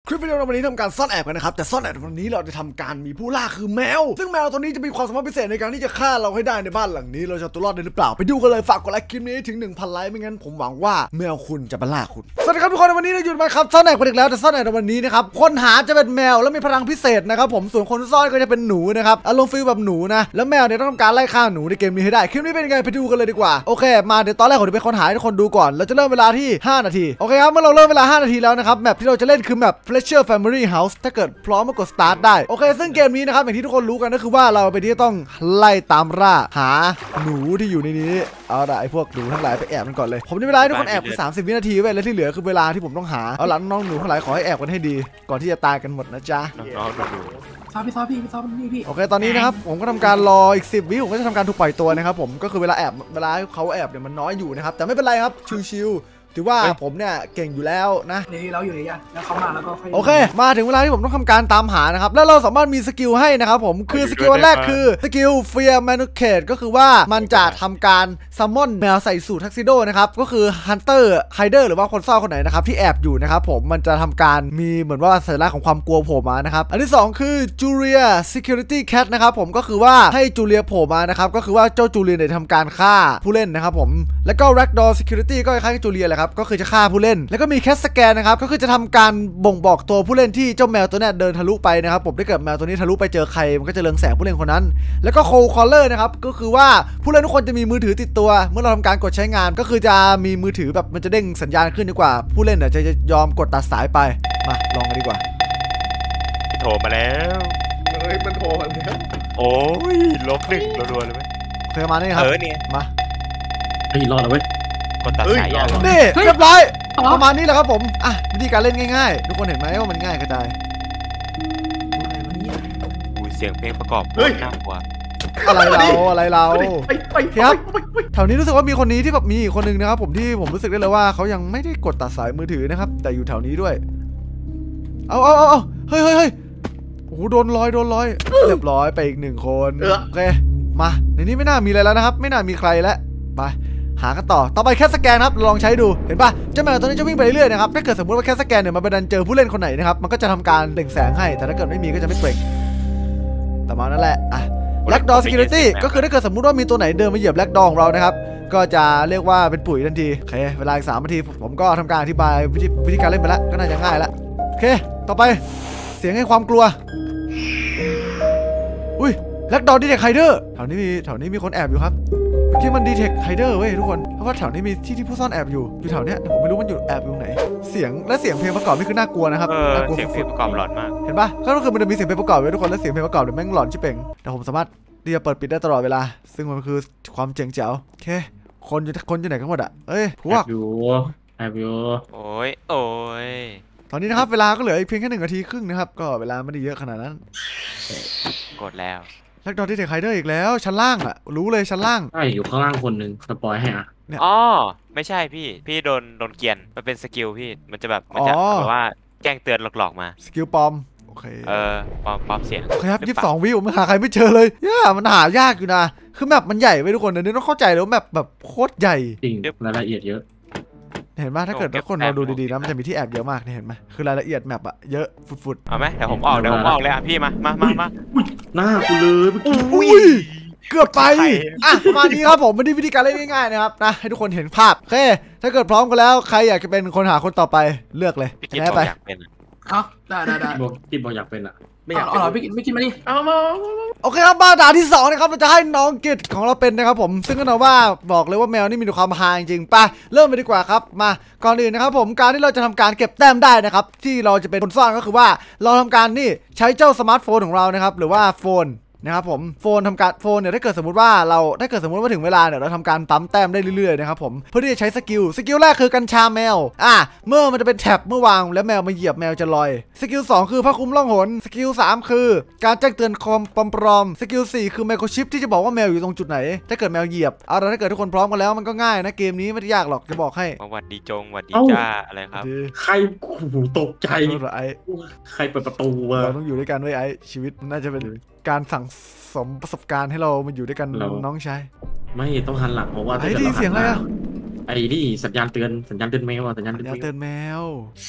คลิปวิดีโอวันนี้ทำการซ่อนแอบกันนะครับแต่ซ่อนแอบวันนี้เราจะทำการมีผู้ล่าคือแมวซึ่งแมวตัวนี้จะมีความสามารถพิเศษในการที่จะฆ่าเราให้ได้ในบ้านหลังนี้เราจะตัวรอดได้หรือเปล่าไปดูกันเลยฝากกดไลค์คลิปนี้ถึง 1,000 ไลค์ไม่งั้นผมหวังว่าแมวคุณจะมาล่าคุณสวัสดีครับทุกคนวันนี้เราอยู่มาครับซ่อนแอบกันอีกแล้วแต่ซ่อนแอบในวันนี้นะครับคนหาจะเป็นแมวแล้วมีพลังพิเศษนะครับผมส่วนคนซ่อนก็จะเป็นหนูนะครับอารมณ์ฟีลแบบหนูนะแล้วแมวเนี่ยต้องทำการไล่ฆ่าหนูในเกมนี้ให้ได้คลิปนี้เป็นยังไงไปดูกันเลยดีกว่าโอเคมาเดี๋ยวตอนแรกผมจะเป็นคนหาให้ทุกคนดูก่อนเราจะเริ่มเวลาที่5 นาทีโอเคครับเมื่อเราเริ่มเวลา5 นาทีแล้วนะครับแมปที่เราจะเล่นคือแมป Fletcher Family House ถ้าเกิดพร้อมมากด start ได้โอเคซึ่งเกมนี้นะครับอย่างที่ทุกคนรู้กันก็คือว่าเราไปที่ต้องไล่ตามล่าหาหนูที่อยู่ในนี้เอาละไอพวกหนูทั้งหลายไปแอบมันก่อนเลยผมจะเวลาให้ทุกคนแอบ30 วินาทีไว้แล้วที่เหลือคือเวลาที่ผมต้องหาเอาละน้องหนูทั้งหลายขอให้แอบกันให้ดีก่อนที่จะตายกันหมดนะจ๊ะน้องๆดูพี่โอเคตอนนี้นะครับผมก็ทำการรออีก10 วิผมก็จะทำการถูกปล่อยตัวนะครับผมก็คือเวลาแอบเวลาเขาแอบเนี่ยมันน้อยอยู่นะครับแต่ไม่เป็นไรครับชิวๆถือว่าผมเนี่ยเก่งอยู่แล้วนะนี่เราอยู่ในยันแล้วเขามาแล้วก็โอเคมาถึงเวลาที่ผมต้องทำการตามหานะครับแล้วเราสามารถมีสกิลให้นะครับผมคือสกิลแรกคือสกิล Fear Manipulate ก็คือว่ามันจะทำการซัมมอนแมวใส่สูททักซิโดนะครับก็คือ Hunter Hider หรือว่าคนเฝ้าคนไหนนะครับที่แอบอยู่นะครับผมมันจะทำการมีเหมือนว่าสัญลักษณ์ของความกลัวโผล่มานะครับอันที่2คือ Julia Security Cat นะครับผมก็คือว่าให้จูเลียโผล่มานะครับก็คือว่าเจ้าจูเลียเนี่ยทำการฆ่าผู้เล่นนะครับผมแล้วก็ Ragdoll Security ก็คล้ายๆจูเลียแหละครับก็คือจะฆ่าผู้เล่นแล้วก็มีแคสสแกนนะครับก็คือจะทำการบ่งบอกตัวผู้เล่นที่เจ้าแมวตัวนี้เดินทะลุไปนะครับผมถ้าเกิดแมวตัวนี้ทะลุไปเจอใครมันก็จะเรืองแสงผู้เล่นคนนั้นแล้วก็โคลคอลเลอร์นะครับก็คือว่าผู้เล่นทุกคนจะมีมือถือติดตัวเมื่อเราทำการกดใช้งานก็คือจะมีมือถือแบบมันจะเด้งสัญญาณขึ้นดีกว่าผู้เล่นเนี่ยจะยอมกดตัดสายไปมาลองกันดีกว่าโทรมาแล้วมันโทรมาแล้วโอ้ย-1รัวๆเลยไหมเคยมานี่ครับเนี่ยมารอดแล้วเว้ยกดตัดสายยาวนี่เรียบร้อยประมาณนี้แหละครับผมอ่ะวิธีการเล่นง่ายๆทุกคนเห็นไหมว่ามันง่ายกระจายเสียงเพลงประกอบน่ากลัวอะไรเราครับแถวนี้รู้สึกว่ามีคนนี้ที่แบบมีอีกคนนึงนะครับผมที่ผมรู้สึกได้เลยว่าเขายังไม่ได้กดตัดสายมือถือนะครับแต่อยู่แถวนี้ด้วยเอาเฮ้ยโอ้โหโดนลอยเรียบร้อยไปอีก1 คนโอเคมาในนี้ไม่น่ามีอะไรแล้วนะครับไม่น่ามีใครแล้วไปหากันต่อไปแค่สแกนครับลองใช้ดูเห็นป่ะเจ้าแมวตัวนี้จะวิ่งไปเรื่อยๆนะครับถ้าเกิดสมมติว่าแค่สแกนเนี่ยมันไปดันเจอผู้เล่นคนไหนนะครับมันก็จะทำการเปล่งแสงให้แต่ถ้าเกิดไม่มีก็จะไม่เปล่งแต่มานั่นแหละอ่ะ Ragdoll Security ก็คือถ้าเกิดสมมุติว่ามีตัวไหนเดินมาเหยียบ Ragdoll ของเรานะครับก็จะเรียกว่าเป็นปุ๋ยทันทีโอเคเวลาอีก3 นาทีผมก็ทำการอธิบายวิธีการเล่นไปแล้วก็น่าจะง่ายแล้วโอเคต่อไปเสียงให้ความกลัวอุ้ยRagdoll Detect Hider แถวนี้มีคนแอบอยู่ครับที่มัน Detect Hider เว้ยทุกคนเพราะว่าแถวนี้มีที่ผู้ซ่อนแอบอยู่แถวเนี้ยผมไม่รู้มันอยู่แอบอยู่ไหนเสียงเพลงประกอบนี่คือน่ากลัวนะครับน่ากลัวเสียงเพลงประกอบหลอนมากเห็นปะก็คือมันจะมีเสียงเพลงประกอบไว้ทุกคนแล้วเสียงเพลงประกอบเนี่ยแม่งหลอนชิบเป่งแต่ผมสามารถที่จะเปิดปิดได้ตลอดเวลาซึ่งมันคือความเจ๋งแจ๋วโอเคคนอยู่ไหนกันหมดอ่ะเอ้ยพวกแอบอยู่โอ้ยตอนนี้นะครับเวลาก็เหลืออีกเพียงแค่1 นาทีครึ่งนะครับก็เวลาไม่ได้เยอะขนาดนั้นกดแล้ว Ragdoll Detect Hiderอีกแล้วชั้นล่างอ่ะรู้เลยชั้นล่างใช่อยู่ข้างล่างคนหนึ่งสปอยให้อ่ะอ๋อไม่ใช่พี่โดนเกียนมันเป็นสกิลพี่มันจะแบบว่าแจ้งเตือนหลอกๆมาสกิลปลอมโอเคปลอมเสียงโอเคครับ22 วิผมหาใครไม่เจอเลยมันหายากอยู่นะคือแมปมันใหญ่ไปทุกคนเดี๋ยวนี้ต้องเข้าใจเลยว่าแมปแบบโคตรใหญ่จริงรายละเอียดเยอะเห็นไหมถ้าเกิดทุกคนเราดูดีๆนะมันจะมีที่แอบเยอะมากเห็นไหมคือรายละเอียดแมปอะเยอะฟุดเอาไหมเดี๋ยวผมออกเลยอ่ะพี่มาหน้ากูเลยอุ้ยเกือบไปอ่ะประมาณนี้ครับผมไม่ได้วิธีการเล่นง่ายๆนะครับนะให้ทุกคนเห็นภาพโอเคถ้าเกิดพร้อมกันแล้วใครอยากจะเป็นคนหาคนต่อไปเลือกเลยแน่ไปได้บอกกินบอกอยากเป็นอ่ะไม่อยากไม่กินมาดิเอามาโอเคครับมาด่านที่2นะครับเราจะให้น้องกิจของเราเป็นนะครับผมซึ่งก็นะว่าบอกเลยว่าแมวนี่มีความฮาจริงๆไปเริ่มไปดีกว่าครับมาก่อนอื่นนะครับผมการที่เราจะทำการเก็บแต้มได้นะครับที่เราจะเป็นคนซ่อนก็คือว่าเราทำการนี่ใช้เจ้าสมาร์ทโฟนของเรานะครับหรือว่าโฟนนะครับผมโฟนเนี่ยถ้าเกิดสมมติว่าถึงเวลาเนี่ยเราทำการปั๊มแต้มได้เรื่อยๆนะครับผมเพื่อที่จะใช้สกิลแรกคือกัญชาแมวเมื่อมันจะเป็นแท็บเมื่อวางแล้วแมวมาเหยียบแมวจะลอยสกิล2คือผ้าคลุมล่องหนสกิล3คือการแจ้งเตือนคอมปลอมสกิล4คือไมโครชิปที่จะบอกว่าแมวอยู่ตรงจุดไหนถ้าเกิดแมวเหยียบถ้าเกิดทุกคนพร้อมกันแล้วมันก็ง่ายนะเกมนี้ไม่ได้ยากหรอกจะบอกให้หวัดดีจ้าอะไรครับใครตกใจใครเปิดประตูเราต้องอยู่ด้วยกันไว้ไอ้ชีวิตน่าจะเป็นการสั่งสมประสบการณ์ให้เรามาอยู่ด้วยกันน้องชายไม่ต้องหันหลังเพราะว่าไอ้ที่เสียงอะไรอ่ะไอ้นี่สัญญาณเตือนแมวสัญญาณเตือนแมว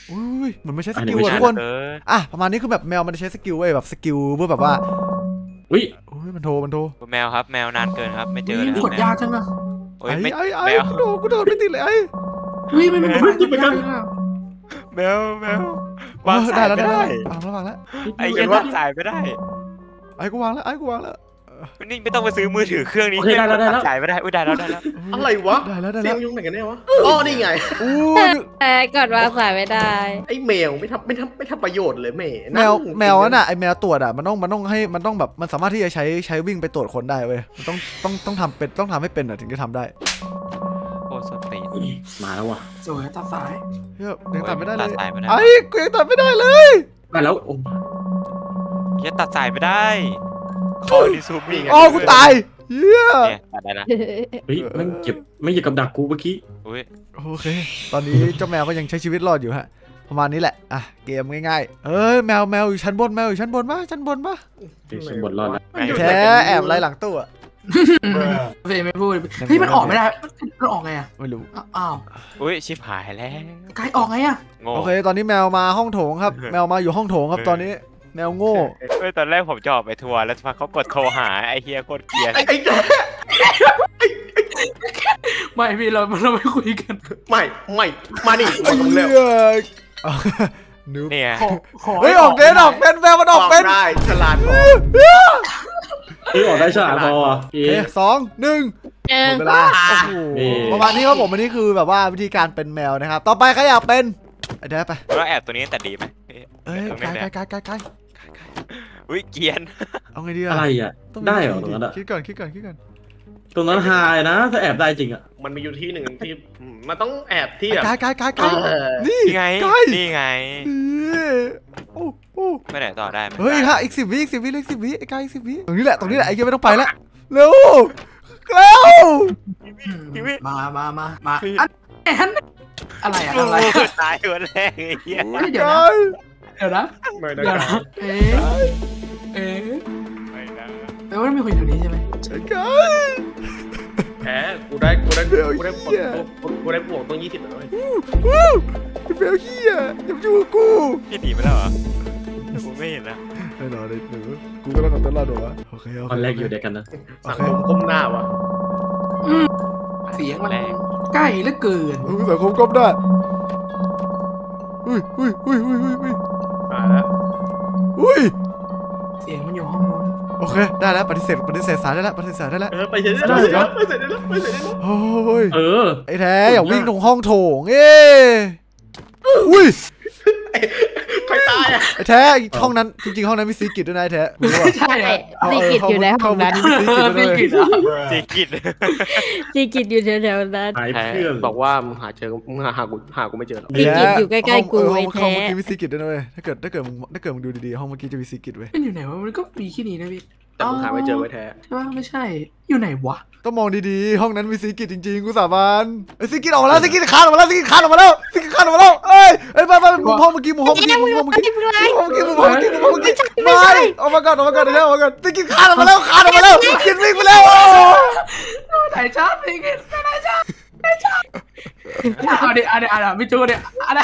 อุ้ยมันไม่ใช่สกิลทุกคนประมาณนี้คือแบบแมวมันใช้สกิลเว้ยแบบสกิลเพื่อแบบว่าอุ้ยมันโทรแมวครับแมวนานเกินครับไม่เจอเลยกดยากจังอะไอ้กูโดนไม่ติดเลยไอ้ไม่ติดเหมือนกันแมววางสายไม่ได้วางแล้วไอ้เหี้ยวางสายไม่ได้ไอ้กูวางแล้วนี่ไม่ต้องไปซื้อมือถือเครื่องนี้ได้สายไม่ได้อุ้ยได้แล้วอะไรวะได้เสียงยุ่งไหนกันเนี่ยวะอ๋อนี่ไงแต่กดวางสายไม่ได้ไอ้แมวไม่ทำประโยชน์เลยแมวน่ะไอ้แมวตรวจอ่ะมันต้องให้มันต้องแบบมันสามารถที่จะใช้วิ่งไปตรวจคนได้เว้ยมันต้องทำเป็นต้องทำให้เป็นถึงจะทำได้โคตรสตีมาแล้วว่ะสวยตัดสายยังตัดไม่ได้เลยไอ้กูยังตัดไม่ได้เลยมาแล้วยังตัดสายไม่ได้คอดิซูมิ่งอ๋อกูตายเหี้ยตัดได้ละเฮ้ยไม่เก็บกับดักกูเมื่อกี้โอเคตอนนี้เจ้าแมวก็ยังใช้ชีวิตรอดอยู่ฮะประมาณนี้แหละเกมง่ายๆแมวอยู่ชั้นบนมาชั้นบนรอดแล้วแท้แอบไล่หลังตู้เฟย์ไม่พูดเฮ้ยมันออกไม่ได้มันออกไงไม่รู้อ้าวชิบหายแล้วไกลออกไงโอเคตอนนี้แมวมาห้องโถงครับแมวมาอยู่ห้องโถงครับตอนนี้แมวโง่ตอนแรกผมจะออกไปทัวร์แล้วพอเขากดโทรหาไอ้เฮียโคตรเกลียดไม่พี่เราไม่คุยกันไม่มาดิเร็วเนี่ยเฮ้ยออกเป็นแมวมันออกเป็นได้ฉลาดพอออกได้ฉลาดพอ 2 1หมดเวลาประมาณนี้ครับผมอันนี้คือแบบว่าวิธีการเป็นแมวนะครับต่อไปใครอยากเป็นเดี๋ยวไปเราแอบตัวนี้แต่ดีไหมไกลอุ้ยเกียนเอาไงดีอะไรได้เหรอตรงนั้นคิดก่อนตรงนั้นหายนะถ้าแอบได้จริงมันมีอยู่ที่หนึ่งที่มันต้องแอบที่ไกลนี่ไงโอ้ไม่ไหนต่อได้เฮ้ยฮะอีก10 วิไอ้ไกลอีก10 วิตรงนี้แหละไอ้เกียร์ไม่ต้องไปละเร็วมาอะไรตายวันแรกไอ้เหี้ยเดี๋ยวนะแปลว่าไม่คุยแถวนี้ใช่ไหมใช่กันแหมกูได้บวกต้อง20เลยเฟลเฮียอย่าจูกูพี่หนีไปแล้วเหรอผมไม่เห็นนะแน่นอนเลยหนูกูก็ต้องกับต้นรอดวะโอเคตอนแรกอยู่เดียวกันนะสังคมก้มหน้าวะเสียงมันใกล้เหลือเกินสังคมก้มหน้าอุ้ยมาแล้วเสียงมันอยู่ห้องนู้นโอเคได้แล้วปฏิเสธสารได้แล้วไปเสร็จได้แล้วโอ้ยไอ้แท้อย่าวิ่งตรงห้องโถงอุ้ยใครตายไอ้แท้ห้องนั้นจริงๆห้องนั้นมีซีกิตด้วยนะไอ้แท้ไม่ใช่ซีกิตอยู่ในห้องนั้นซีกิตอยู่แถวๆนั้นบอกว่ามึงหากูไม่เจอหรอกซีกิตอยู่ใกล้ๆกูไอ้แท้ห้องเมื่อกี้มีซีกิตด้วยนะเว้ยถ้าเกิดมึงดูดีๆห้องเมื่อกี้จะมีซีกิตเว้ยมันอยู่ไหนวะมันก็มีแค่นี้นะพี่แต่มึงหาไม่เจอไว้แท้ใช่ป่ะไม่ใช่อยู่ไหนวะต้องมองดีๆห้องนั้นมีซีกิตจริงๆกูสาบานไอ้ซีกิตออกมาแล้วซีกิตคานออกมาแล้วเอ้ยไปมุมห้องเมื่อกี้ไม่ออกมาก่อนซีกิตคานออกมาแล้วกินวิ่งไปแล้วไหนชอบซีกิตไหนชอบเอาดิไม่จูเนี่ย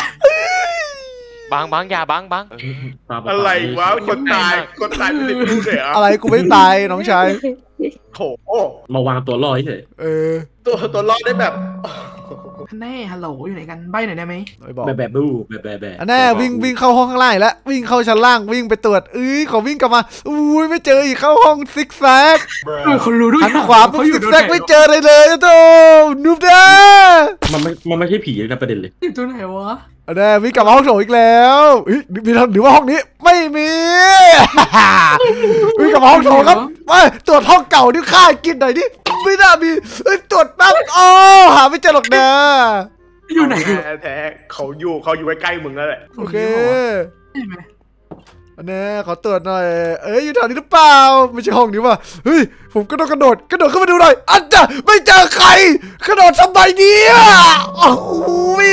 บังอย่าบังอะไรวะคนตายไม่ได้พูดเลยอะไรกูไม่ตายน้องชายโถมาวางตัวรอเฉยตัวรอได้แบบแน่ฮัลโหลอยู่ไหนกันใบหน่อยได้ไหมแบบแน่วิ่งเข้าห้องข้างล่างแล้ววิ่งเข้าชั้นล่างวิ่งไปตรวจขอวิ่งกลับมาอุ้ยไม่เจออีกเข้าห้องซิกแซกคนรู้ด้วยหันขวาปุ๊บซิกแซกไม่เจอเลยโธ่นูบเด้มันไม่ใช่ผีนะประเด็นเลยอยู่ตัวไหนวะแน่วิ่งกลับมาห้องโถงอีกแล้วมีหรือว่าห้องนี้ไม่มีวิ่งกลับมาห้องโถงครับไปตรวจห้องเก่าที่ข้ากินหน่อยดิไม่น่ามีตรวจแป๊บหาไม่เจอหรอกนะอยู่ไหนแท้เขาอยู่ใกล้ๆมึงแล้วแหละโอเคแน่ขอตรวจหน่อยอยู่แถวนี้หรือเปล่าไม่ใช่ห้องนี้ว่ะเฮ้ยผมก็ต้องกระโดดขึ้นมาดูหน่อยอันจะไม่เจอใครกระโดดทำไมเนี่ยโอ้ย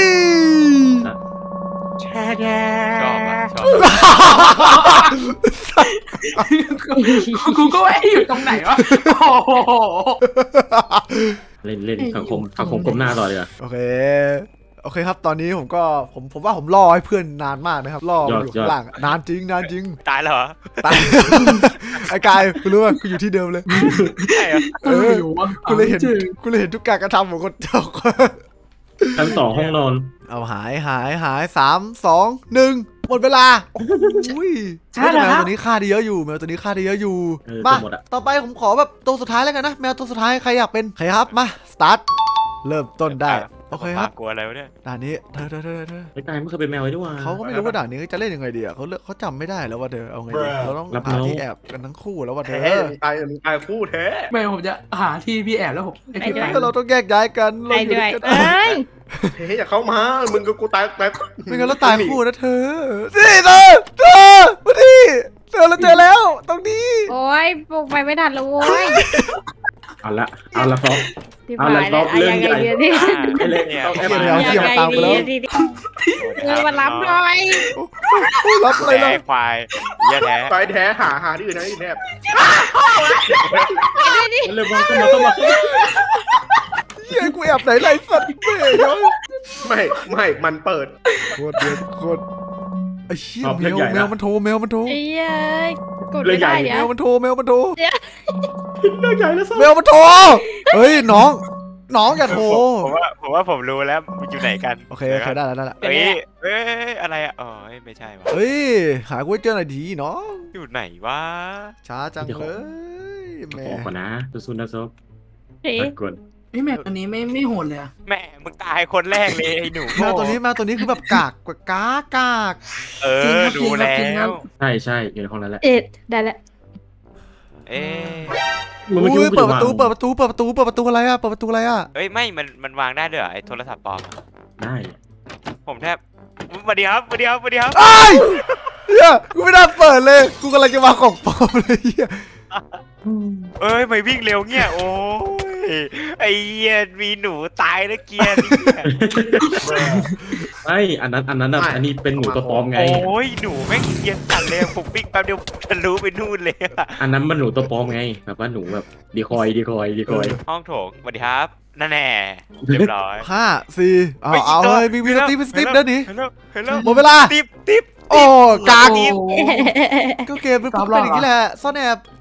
กูก็ไม่อยู่ตรงไหนวะเล่นสังคมก้มหน้าต่อเลยโอเคโอเคครับตอนนี้ผมว่าผมล่อให้เพื่อนนานมากนะครับล่อมันอยู่ข้างล่างนานจริงนานจริงตายแล้วเหรอตาย ไอ้กายคุณรู้ป่ะกูอยู่ที่เดิมเลยใช่เหรออยู่วะกูเลยเห็นทุกการกระทำของคนเจ้าชั้นสองห้องนอนเอาหาย3 2 1หมดเวลาโอ้ยแมวตัวนี้ฆ่าได้เยอะอยู่แมวตัวนี้ฆ่าได้เยอะอยู่มาต่อไปผมขอแบบตัวสุดท้ายแล้วกันนะแมวตัวสุดท้ายใครอยากเป็นใครครับมาสตาร์ทเริ่มต้นได้โอเคครับกลัวอะไรวะเนี่ยด่านนี้เธอไอ้กายไม่เคยเป็นแมวเลยด้วยเขาก็ไม่รู้ว่าด่านนี้จะเล่นยังไงดีเขาจำไม่ได้แล้วว่าเธอเอาไงดีเราต้องหาที่แอบกันทั้งคู่แล้วว่าเธแท้อมึงตายคู่แท้ไม่ผมจะหาที่พี่แอบแล้วผมไอ้พี่แอบเราต้องแยกย้ายกันไปเราอยู่ด้วยกันเอ้ยเฮ้ยอย่าเข้ามา มึงกับกูตายไม่งั้นเราตายคู่นะเธอนี่เธอมาดิเธอเราเจอแล้วตรงนี้โอ้ยปลุกไปไม่ทันแล้วโว้ยเอาละฟอกที่เอาผ่านละแล้วเรื่ยัองงใหไงญ่ดีเนี่ยไปเลยเนี่ยเอาแอปเดี๋ยวมาเดี๋ยวยังไงดีมารับหน่อยรับอะไรแพ้ล่ะควายเหี้ยแท้ตายแท้หาที่อื่นนะที่แนบเร็วมาเข้ามาเฮ้ยกูแอบไหนไรสัตว์เดี๋ยวไม่มันเปิดโคตรเดือดโคตรไอ้เชี่ยแมวมันโทรไอ้เย้ยกดไม่ได้แมเดี๋ยววมันโทรแมวมันโทรเรื่องใหญ่แล้วซ้แมวมันโทรเฮ้ยน้องอย่าโทรผมว่าผมรู้แล้วมันอยู่ไหนกันโอเคได้แล้วเฮ้ยอะไรอ่ะอ๋อไม่ใช่วะเฮ้ยหากูให้เจอหน่อยดีน้องอยู่ไหนวะช้าจังเลยำแม่ขอก่อนนะซูนะซบเฮ้ยกดพี่แม่ตัวนี้ไม่โหดเลยอะแม่มึงตายคนแรกเลยไอ้หนูแมวตัวนี้คือแบบกากกว่ากากเออดูแล้วใช่อยู่ในห้องนั้นแหละเอ็ดได้แล้วเอ๊ะมันไม่คิดอุ้ยว่าเปิดประตูอะไรอะเปิดประตูอะไรอะเอ้ยไม่มันวางได้ด้วยเหรอไอ้โทรศัพท์ปลอมอะได้ผมแทบสวัสดีครับไอ้เฮียกูไม่น่าเปิดเลยกูกำลังจะมาของปลอมเลยเฮียเอ้ยไม่วิ่งเร็วเงี้ยโอ้ยไอ้เหี้ยมีหนูตายแล้วเกียร์นี่ไอ้อันนั้นอันนี้เป็นหนูตัวปลอมไงโอ้ยหนูแม่งเกียร์จัดเลยผมวิ่งแป๊บเดียวทะลุไปนู่นเลยอะอันนั้นมันหนูตัวปลอมไงแบบว่าหนูแบบดีคอยห้องโถงสวัสดีครับนั่นแน่เรียบร้อย 5 4เอาเฮ้ยมีสติ๊ปเดินหนีเห็นแล้วหมดเวลาติ๊บโอ้กากโอ้ก็เกมเป็นอย่างนี้แหละซ่อนแอบ